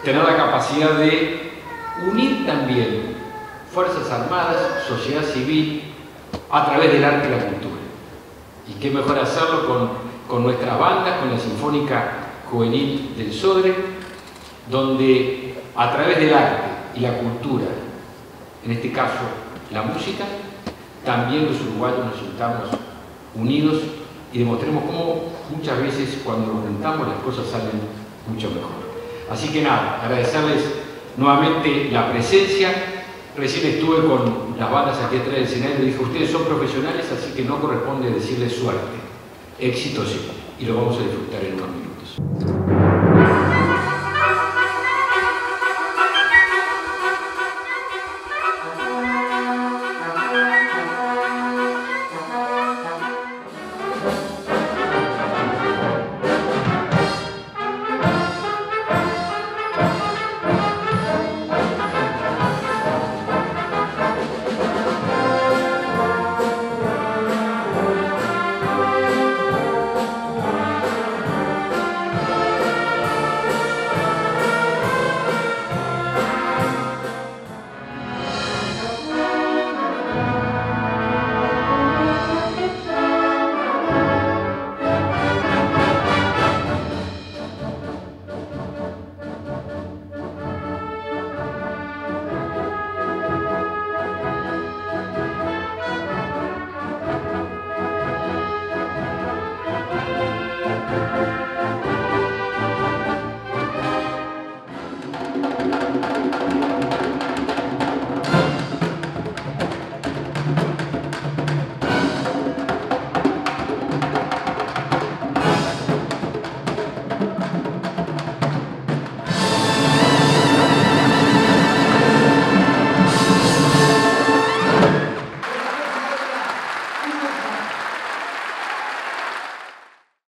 tener la capacidad de unir también Fuerzas Armadas, sociedad civil, a través del arte y la cultura. Y qué mejor hacerlo con nuestras bandas, con la Sinfónica Juvenil del Sodre, donde a través del arte y la cultura, en este caso la música, también los uruguayos nos sintamos unidos y demostremos cómo muchas veces cuando nos juntamos las cosas salen mucho mejor. Así que nada, agradecerles nuevamente la presencia. Recién estuve con las bandas aquí atrás del escenario y dije, ustedes son profesionales, así que no corresponde decirles suerte. Éxito sí, y lo vamos a disfrutar en unos minutos.